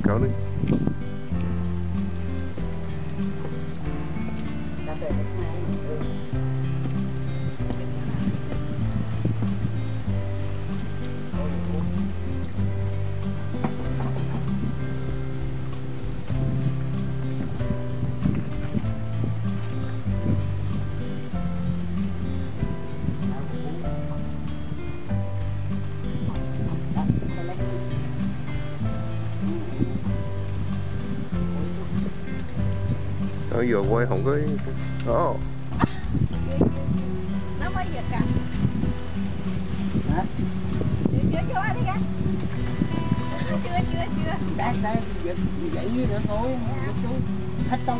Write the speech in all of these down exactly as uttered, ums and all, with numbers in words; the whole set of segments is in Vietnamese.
cậu đi. Sao giờ quay không có đó. Nó mới giật à. Hả? Chưa chưa chưa đi kìa. Chưa chưa chưa. Đang đang giật vậy nữa cô. Chú hết tông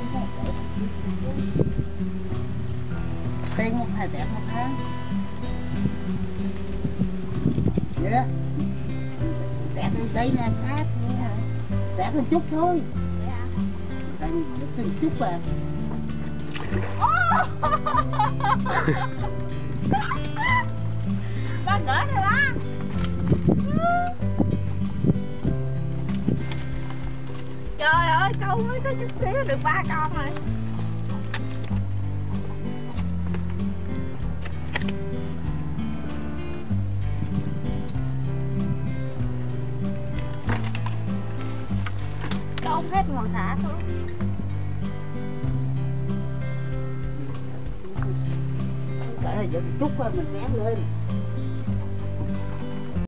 tiền một hai tẹt một tháng. Dạ. Tẹt đây nè khác. Tẹt một chút thôi. Đang một chút à. Ba gỡ rồi ba. Trời ơi, câu mới có chút xíu được ba con rồi. Câu hết nguồn thả xuống. Tại là giật chút mình ném lên.